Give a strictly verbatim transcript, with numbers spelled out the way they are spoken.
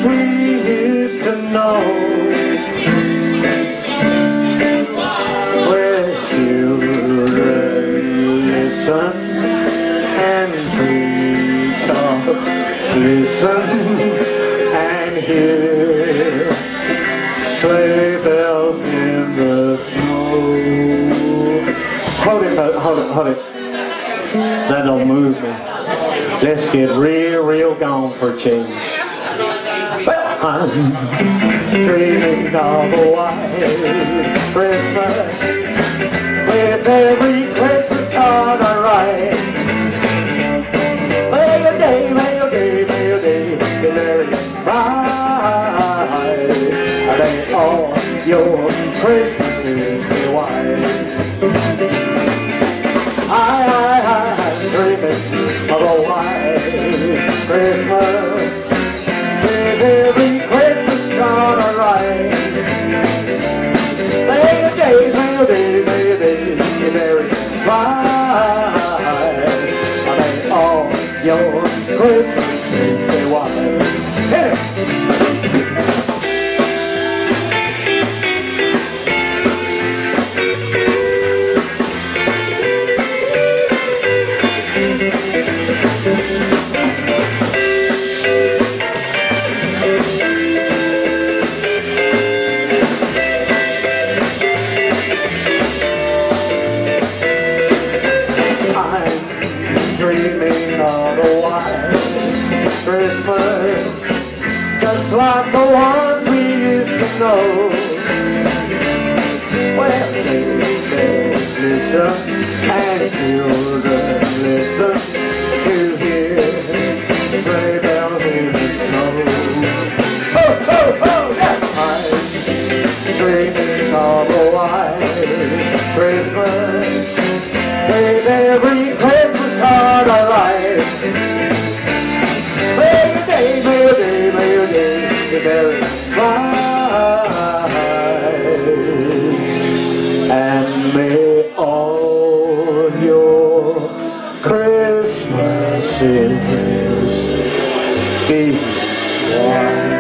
we used to know, where children listen and treetops listen and hear sleigh bells in the snow. Hold it, hold it, hold it. That don't move me. Let's get real, real gone for a change. Well, I'm dreaming of a white Christmas with every Christmas card I write. May a day, may a day, may a day be very bright. May all your Christmases be white. I, I, I'm dreaming of a white Christmas with every Christmas card I write. May a day, may a day, may a day be very bright. May all your Christmases be white. Hit it! Dreaming of a white Christmas, just like the ones we used to know. Well, babies listen and children listen to hear sleigh bells in the snow. Oh, oh, oh, yeah! I'm dreaming of a white Christmas with every Christmas card I write. May a day, may a day, may a day be very bright. And may all your Christmases be white.